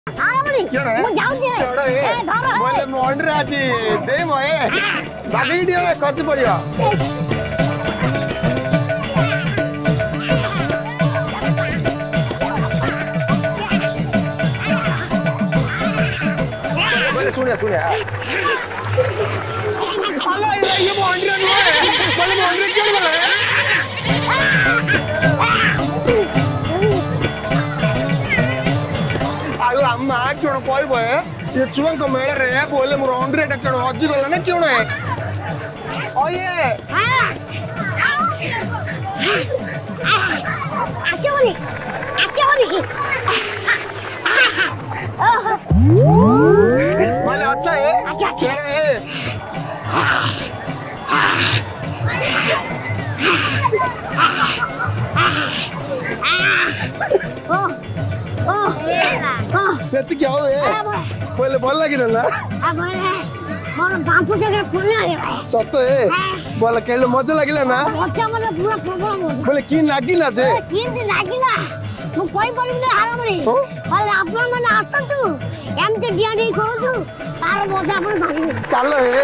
ମୁଁ ଯାଉଛି ବୋଲେ ମଣ୍ଡରେ ଆଜି ଦେ ମଏ ବାଗେଇ ଦିଅ ଖସି ପଡିବ सुनिया सुनिया अल्लाह ये मॉन्ड्रे नुए बोले मॉन्ड्रे क्यों बोले आयो अम्मा क्यों कोई बोए ये चुवन को मेले रे बोले मॉन्ड्रे टा क्यों हजी गला ना क्यों है ओये आचोनी बोले अच्छा है अच्छा है सेट क्या हो ये बोले बोल लगी ना बोले मोर बापू जगह पुण्य है सत्य है बोले केले मजा लागिला ना मजा मतलब पूरा प्रॉब्लम बोले की लागिला जे की लागिला तू कोई बोली ना हारा मरी बोले आपण माने आतंतु एमते डियाडी करू तार मजा आपण भागी चलो हे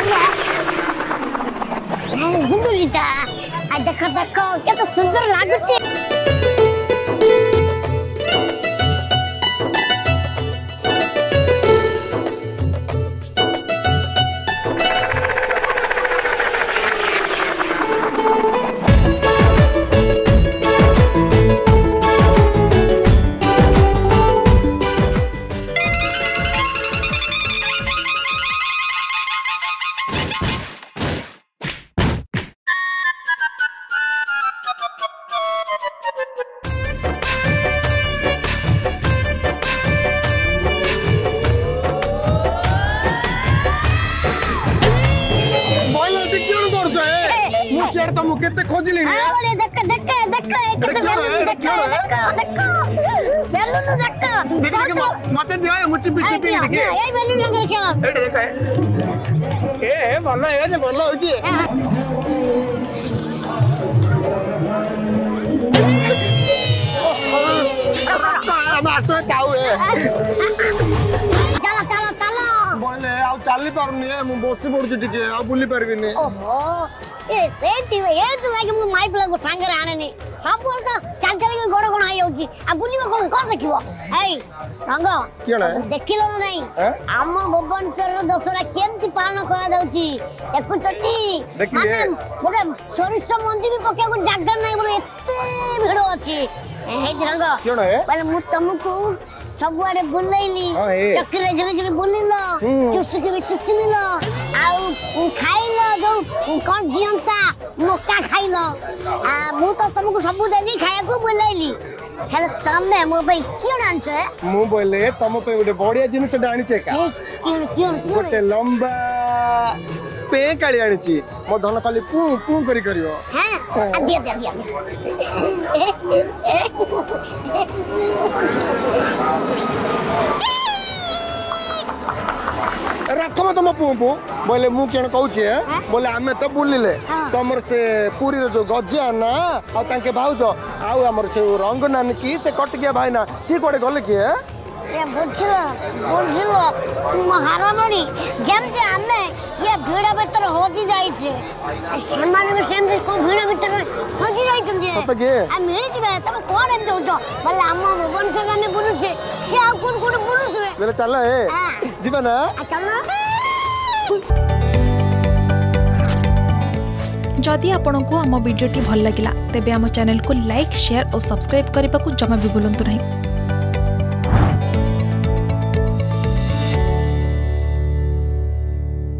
गुंडुलिता आ देखो देखो केतो सुंदर लागुची तो मुकेते खोजली रे अरे देख बेलून देख मते दियो मुची पिची पी देख ए बेलून लगे खेला ए देख ए भलो ए जे भलो होची हम आसो ताऊ ए चलो बोले आ चली पारनी मु बसी पड़ुची टिके आ बुली परबिनी ओहो ए सेती ए तो लागे मु माइक लागो सांगरे आनेनी सब बोल तो चाचले के गोड़ कोन आइ होची आ बुली में कोन देखिबो ए रंग केला देखिलो नहीं आम भुवनेश्वर दशरा केमती पालन करा दउची एकु चटी माने मोरे सरिस मंजी भी पके को जागा नहीं बोले एते भिड़ो अछि ए रंग केला बोले मु तुमको सबुआरे बुलैली चक्रे गिरे गिरे बुलिलो चुसी के चुचमिलो आउ खाइलो जो कोन जियंता मक्का खाइलो आ मु तो तुमको सब देली खाया को बुलैली हेले तमे मो भाई क्यों आनछे मु बोले तम पे गोटे बढ़िया जिनिस आनिछे का क्यों गोटे लंबा पे काली आनिछि मो धन खाली पू पू करी करियो हां दिया रखम तुम पुपु बोले मु केन कहू छे बोले आमे तो बुलिले तमर से पूरी रो जो गजिया ना आ ताके भाउज आ हमर से रंग नान की से कट गया भाई ना सी कोडे गले के ए बुझलो महारानी जेमते आमे ये भीड़ भीतर होजी जाई छे सम्मान में सेम को भीड़ भीतर होजी जाई छे सत के आ मिली दिबे तब कोन एम दउ बोले आमा भुवनेश्वर में बुलु छे से आ कोन कोन बुलु छे बोले चल ए जीवा ना चल जदि आपंक आम भिडी भल लगा तेब आम चैनल को लाइक शेयर और सब्सक्राइब करने को जमा भी भूलु नहीं।